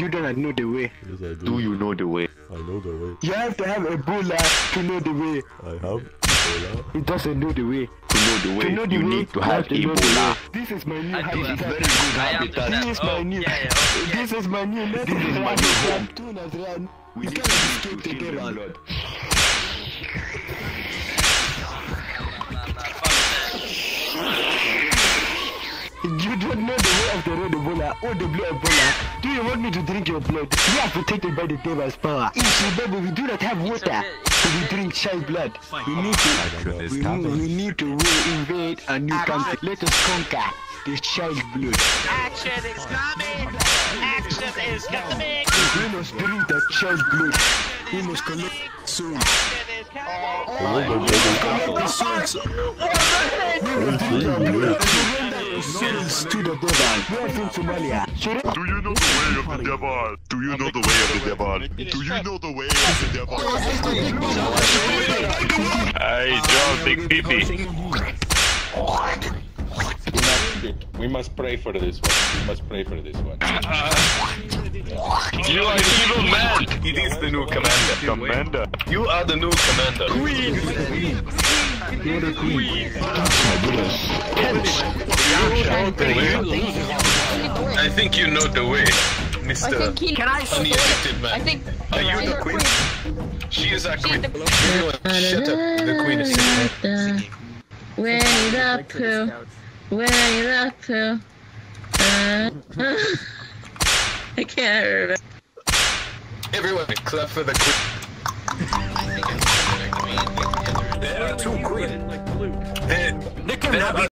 You don't know the way. Yes, I do. Do you know the way? I know the way. You have to have Ebola to know the way. I have Ebola. It doesn't know the way. To know the way, To know the you way, need to you have to know the Ebola. way. This is my new I do. habitat. Very good habitat. This is my new. This is my new. This is my new home. We You need cannot to escape the change your devil. blood. You don't know the way of the red Ebola or the blue Ebola. Do you want me to drink your blood? We are protected by the devil's power. In Zimbabwe, we do not have water, so we drink child blood. We need to invade a new country. Let us conquer the child blood. Action is coming! Action is coming! We must drink the child blood. We must collect souls. Action is coming! We must drink the blood. Souls to the devil. We are from Somalia. Do you know the way of the devil? Do you know the way of the devil? Do you know the way of the devil? Hey, John, big pee-pee. We must pray for this one. We must pray for this one. You are an evil man. It is the new commander. Commander. You are the new commander. You're the queen. I think you know the way, Mr. Uneducated man. Are you the queen? She is our queen. Everyone, shut up. The queen is singing. Winnie the Pooh. Winnie the Pooh. I can't remember. Everyone, clap for the queen. There are two queens.